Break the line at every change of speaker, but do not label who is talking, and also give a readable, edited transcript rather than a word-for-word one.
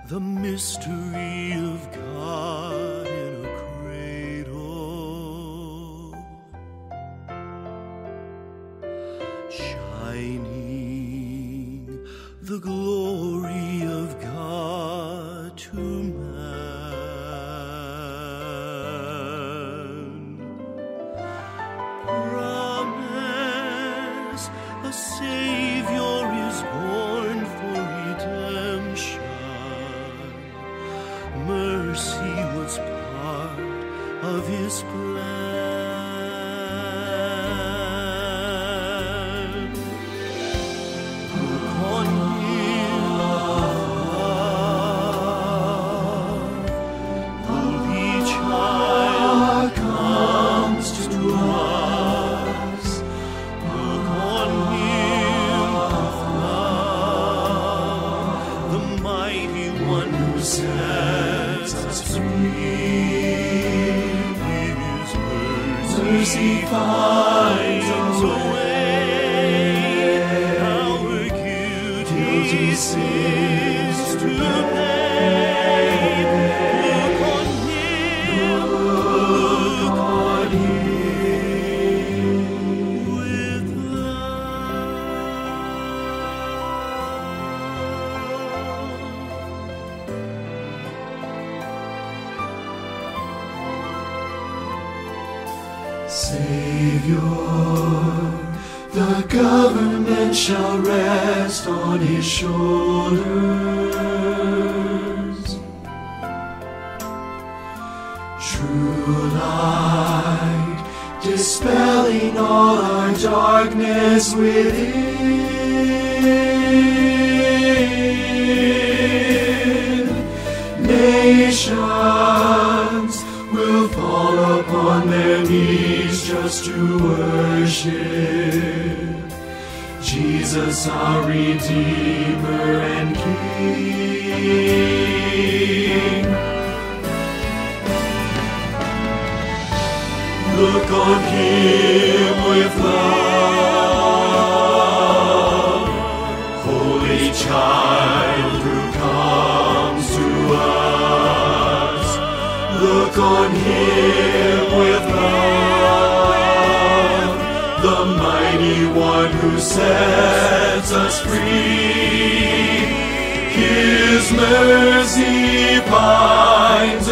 the mystery of God in a cradle, shining the glory of God to man. Promise a Savior is born for redemption. Mercy was part of his plan. Look on him, holy child comes to us. Look on him, the mighty one who sets us free. His mercy finds a way our guilty sins to pay. Look on him, look on him with Savior, the government shall rest on his shoulders. True light, dispelling all our darkness within. Nations will fall upon their knees just to worship Jesus, our Redeemer and King. Look on him with love, Holy Child who comes to us. Look on him with love, the mighty one who sets us free. His mercy finds